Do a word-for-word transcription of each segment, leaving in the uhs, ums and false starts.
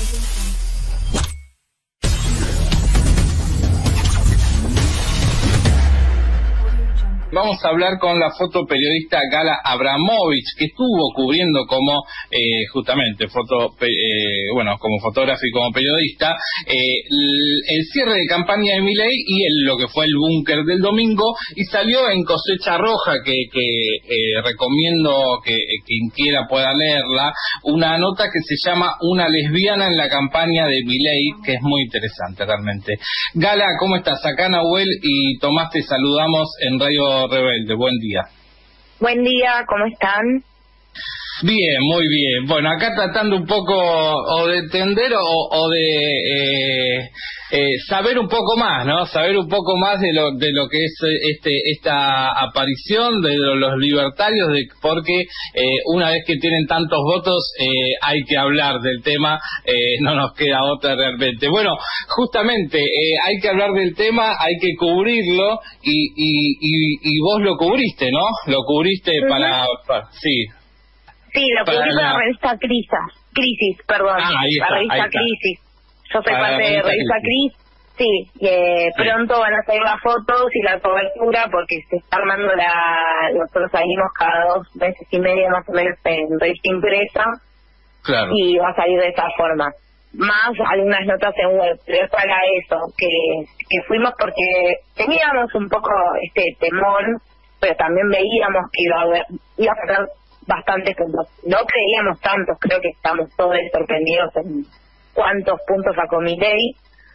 Vamos a hablar con la fotoperiodista Gala Abramovich, que estuvo cubriendo como eh, justamente foto, eh, bueno, como fotógrafa y como periodista eh, el, el cierre de campaña de Milei y el, lo que fue el búnker del domingo, y salió en Cosecha Roja, que, que eh, recomiendo que eh, quien quiera pueda leerla, una nota que se llama Una lesbiana en la campaña de Milei, que es muy interesante realmente. Gala, ¿cómo estás? Acá Nahuel y Tomás te saludamos en Radio Rebelde. Buen día. Buen día, ¿cómo están? Bien, muy bien. Bueno, acá tratando un poco o de entender o, o de eh, eh, saber un poco más, ¿no? Saber un poco más de lo de lo que es este esta aparición de los libertarios, de porque eh, una vez que tienen tantos votos eh, hay que hablar del tema, eh, no nos queda otra realmente. Bueno, justamente eh, hay que hablar del tema, hay que cubrirlo y y, y, y vos lo cubriste, ¿no? Lo cubriste uh-huh. para, para sí. Sí, lo para publico la... en la revista Crisis, Crisis, perdón, ah, ahí está, la revista ahí Crisis. Yo soy para parte la de revista Crisis, sí, y eh, sí. Pronto van a salir las fotos y la cobertura porque se está armando la... Nosotros salimos cada dos meses y medio más o menos en revista impresa, claro. Y va a salir de esa forma. Más algunas notas en web, pero es para eso, que, que fuimos porque teníamos un poco este temor, pero también veíamos que iba a haber, iba a sacar bastantes puntos. No creíamos tantos, creo que estamos todos sorprendidos en cuántos puntos sacó Milei.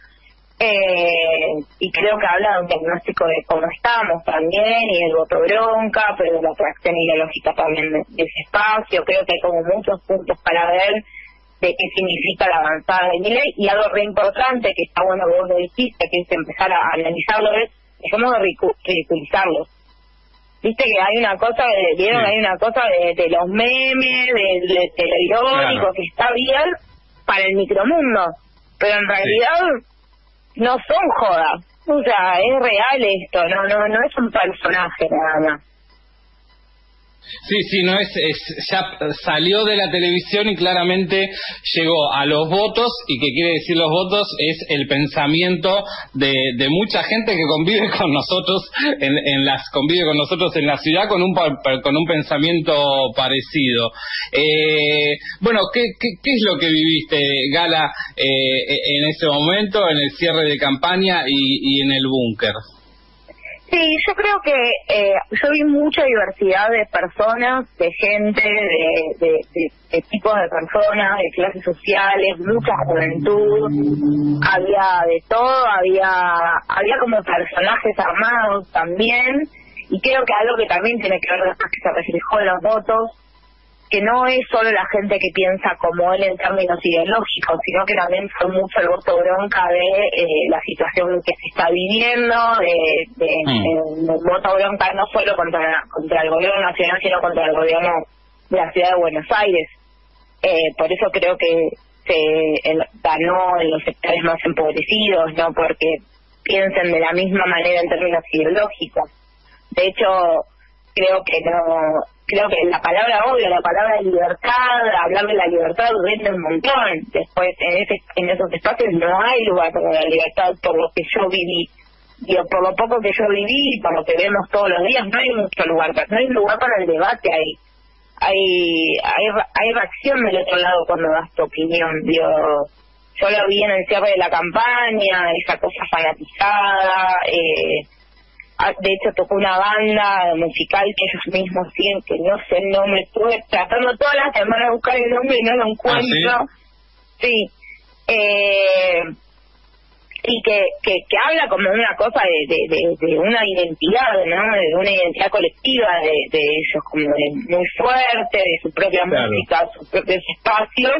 Eh, y creo que habla de un diagnóstico de cómo estamos también, y el voto bronca, pero de la atracción ideológica también de, de ese espacio. Creo que hay como muchos puntos para ver de qué significa la avanzada de Milei, y algo re importante, que está bueno que vos lo dijiste, que es empezar a analizarlo, es dejemos de ridiculizarlo. Viste que hay una cosa, de, vieron sí. hay una cosa de, de los memes, de, de, de lo irónico, claro. que está bien para el micromundo, pero en realidad sí. no son jodas. O sea, es real esto, no no no es un personaje nada más. Sí, sí, no es, es, ya salió de la televisión y claramente llegó a los votos. ¿Y qué quiere decir los votos? Es el pensamiento de, de mucha gente que convive con nosotros en, en las convive con nosotros en la ciudad con un con un pensamiento parecido. Eh, bueno, ¿qué, qué, qué es lo que viviste, Gala, eh, en ese momento, en el cierre de campaña y, y en el búnker? Sí, yo creo que eh, yo vi mucha diversidad de personas, de gente, de, de, de, de tipos de personas, de clases sociales, mucha juventud, había de todo, había había como personajes armados también, y creo que algo que también tiene que ver después que se reflejó en los votos, que no es solo la gente que piensa como él en términos ideológicos, sino que también fue mucho el voto bronca de eh, la situación que se está viviendo, de, de, mm. el voto bronca no solo contra, contra el gobierno nacional, sino contra el gobierno de la ciudad de Buenos Aires. Eh, por eso creo que se el, ganó en los sectores más empobrecidos, no porque piensen de la misma manera en términos ideológicos. De hecho, creo que no... Creo que la palabra odio, la palabra libertad, hablar de la libertad vende un montón. Después, en ese en esos espacios no hay lugar para la libertad, por lo que yo viví. Digo, por lo poco que yo viví, por lo que vemos todos los días, no hay mucho lugar. No hay lugar para el debate ahí. Hay, hay, hay reacción del otro lado cuando das tu opinión. Digo, yo lo vi en el cierre de la campaña, esa cosa fanatizada, eh... de hecho tocó una banda musical que ellos mismos tienen, que no sé el nombre, estuve tratando todas las semanas de buscar el nombre y no lo encuentro. ¿Ah, sí? Sí. Eh, y que, que que habla como una cosa de, de, de, de una identidad, ¿no? De una identidad colectiva de, de ellos, como de muy fuerte, de su propia claro. música, sus propios espacios.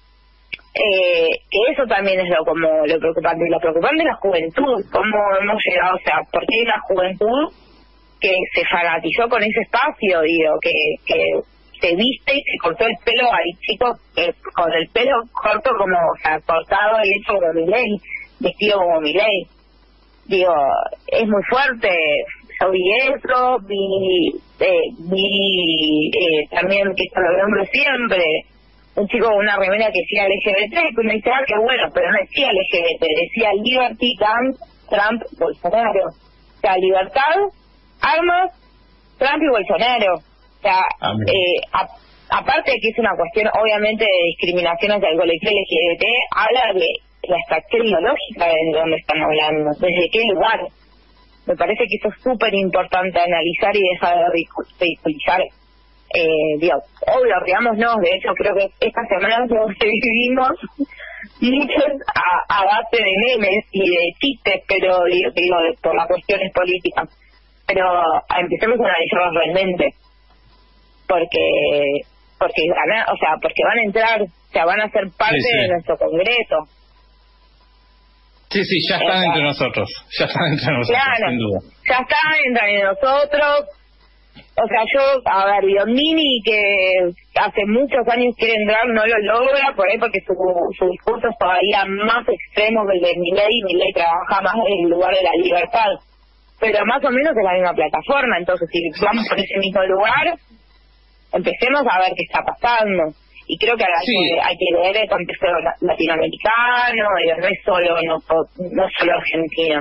Eh, que eso también es lo como lo preocupante, lo preocupante es la juventud, cómo hemos llegado, o sea, porque hay una juventud que se fanatizó con ese espacio, digo, que, que se viste y se cortó el pelo, hay chicos que con el pelo corto como, o sea, cortado y hecho como Milei, vestido como Milei, digo, es muy fuerte. Yo vi eso, vi, eh, vi eh, también, que esto lo nombro siempre, un chico con una remera que decía L G B T, y me dice, ah, qué bueno, pero no decía L G B T, decía Liberty, Trump, Trump, Bolsonaro. O sea, libertad, armas, Trump y Bolsonaro. O sea, eh, a, aparte de que es una cuestión, obviamente, de discriminación hacia el colectivo L G B T, habla de la extracción ideológica de donde están hablando, desde qué lugar. Me parece que eso es súper importante analizar y dejar de ridiculizar. Eh, digo, obvio, riámonos, de hecho creo que esta semana que vivimos muchos a, a base de memes y de chistes, pero digo, digo por las cuestiones políticas, pero empecemos a analizarlos realmente, porque porque ganar, o sea, porque van a entrar, o sea, van a ser parte sí, sí. de nuestro Congreso. Sí, sí, ya están entre nosotros, ya están entre nosotros, claro, sin duda. Ya están entre nosotros. O sea, yo, a ver, Biondini, que hace muchos años quiere entrar, no lo logra, por ahí porque su, su discurso es todavía más extremo que el de Milei, Milei trabaja más en el lugar de la libertad. Pero más o menos es la misma plataforma, entonces si vamos por ese mismo lugar, empecemos a ver qué está pasando. Y creo que hay, sí. que, hay que leer el contexto latinoamericano, no es solo, no, no es solo Argentina.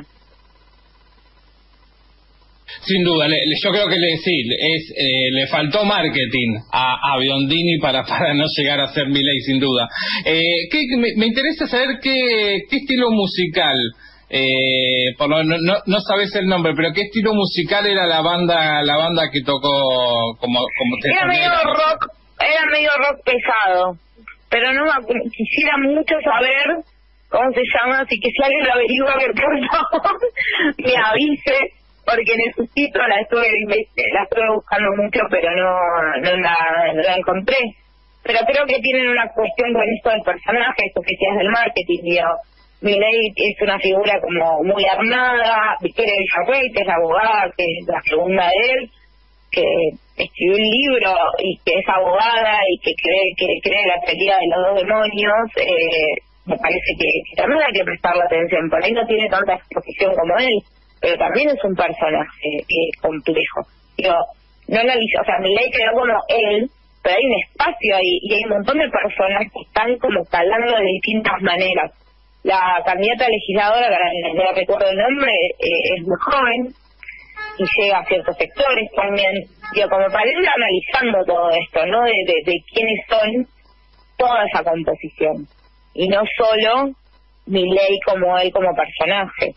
Sin duda, le, yo creo que le, sí, es, eh, le faltó marketing a, a Biondini para, para no llegar a ser Milei, sin duda. Eh, ¿qué, me, me interesa saber qué, qué estilo musical, eh, por lo, no, no, no sabes el nombre, pero qué estilo musical era la banda la banda que tocó como, como te Era medio rock, era medio rock pesado, pero no quisiera mucho saber cómo se llama, así que si alguien lo averigua, que por favor me avise. Porque necesito, la estuve la estuve buscando mucho, pero no no la, no la encontré. Pero creo que tienen una cuestión con esto del personaje, esto que decías del marketing, digo. Milei es una figura como muy armada, Victoria Villarruel, que es la abogada, que es la segunda de él, que escribió un libro y que es abogada y que cree que cree la teoría de los dos demonios. Eh, me parece que, que también hay que prestarle atención, por ahí no tiene tanta exposición como él, pero también es un personaje eh, complejo. Digo, no analizo, o sea, Milei creó como él, pero hay un espacio ahí y hay un montón de personas que están como calando de distintas maneras. La candidata legisladora, que no recuerdo el nombre, eh, es muy joven y llega a ciertos sectores también. Digo, como para ir analizando todo esto, ¿no? De, de, de quiénes son toda esa composición. Y no solo Milei como él como personaje.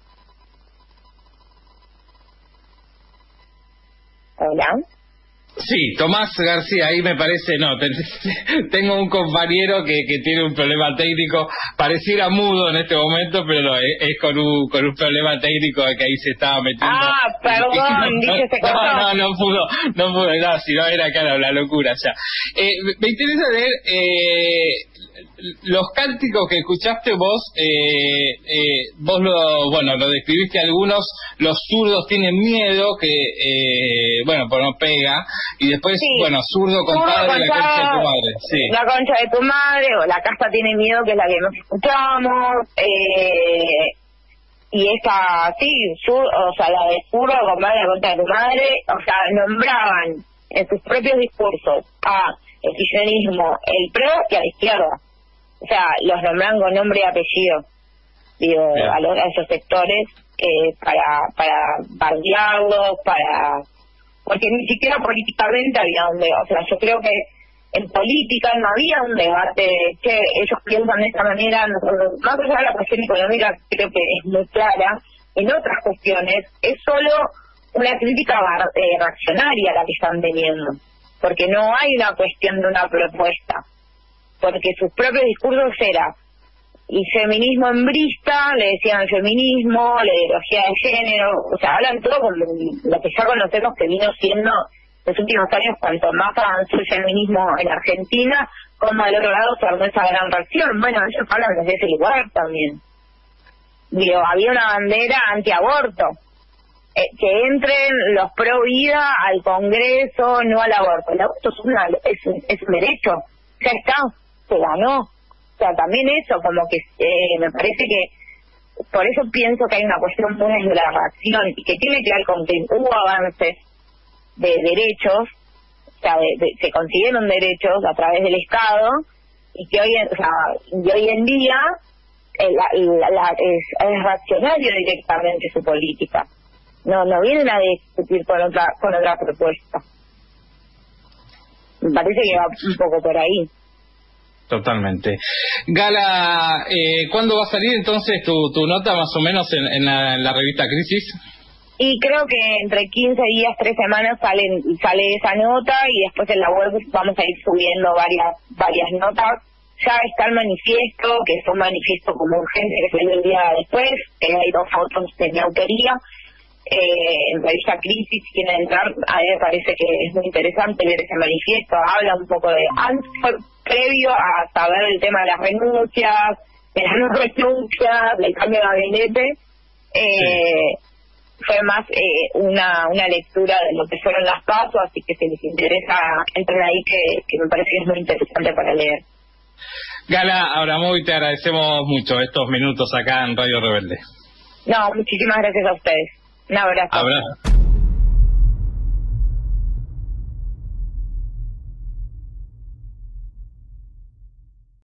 Hola. Sí, Tomás García, ahí me parece, no, te, tengo un compañero que, que tiene un problema técnico, pareciera mudo en este momento, pero no, es, es con un con un problema técnico que ahí se estaba metiendo. Ah, perdón, no, dije se cortó. No, no, no pudo, no pudo, no, si no era acá la locura ya. Eh, me interesa leer eh, los cánticos que escuchaste vos, eh, eh, vos lo, bueno, lo describiste algunos, los zurdos tienen miedo, que, eh, bueno, pues no pega, y después, sí. bueno, zurdo compadre, la concha de tu madre, sí. La concha de tu madre, o la casa tiene miedo, que es la que nos escuchamos, eh, y esta, sí, sur, o sea, la de zurdo, compadre, la concha de tu madre, o sea, nombraban en sus propios discursos a el kirchnerismo, el pro y a la izquierda. O sea, los nombran con nombre y apellido, digo, a, los, a esos sectores, eh, para para bardearlos, para... Porque ni siquiera políticamente había un debate. O sea, yo creo que en política no había un debate que ellos piensan de esta manera, nosotros, más allá de la cuestión económica, creo que es muy clara, en otras cuestiones es solo una crítica eh, reaccionaria la que están teniendo, porque no hay una cuestión de una propuesta. Porque sus propios discursos era el feminismo embrista, le decían el feminismo, la ideología de género, o sea, hablan todo con lo que ya conocemos que vino siendo los últimos años, cuanto más avanzó el feminismo en Argentina, como del otro lado se armó esa gran reacción. Bueno, ellos hablan desde ese lugar también. Digo, había una bandera antiaborto, eh, que entren los pro vida al Congreso, no al aborto. El aborto es, una, es, un, es un derecho, ya está, se ganó. O sea, también eso, como que eh, me parece que, por eso pienso que hay una cuestión muy de la reacción, y que tiene que ver con que hubo avances de derechos, o sea, de, de, se consiguieron derechos a través del Estado y que hoy, en, o sea, y hoy en día eh, la, la, la, es, es reaccionario directamente su política. No, no vienen a discutir con otra, con otra propuesta. Me parece que va un poco por ahí. Totalmente. Gala, eh, ¿cuándo va a salir entonces tu, tu nota más o menos en, en, la, en la revista Crisis? Y creo que entre quince días, tres semanas salen, sale esa nota y después en la web vamos a ir subiendo varias varias notas. Ya está el manifiesto, que es un manifiesto como urgente que salió el día después, que hay dos fotos de mi autoría. Eh, en revista Crisis, si quieren entrar, a mí me parece que es muy interesante leer ese manifiesto. Habla un poco de, antes, previo a saber el tema de las renuncias, de las no renuncias, del cambio de gabinete. Eh, sí. Fue más eh, una una lectura de lo que fueron las pasos, así que si les interesa, entren ahí, que, que me parece que es muy interesante para leer. Gala Abramovic, te agradecemos mucho estos minutos acá en Radio Rebelde. No, muchísimas gracias a ustedes. Un abrazo. Abrazo.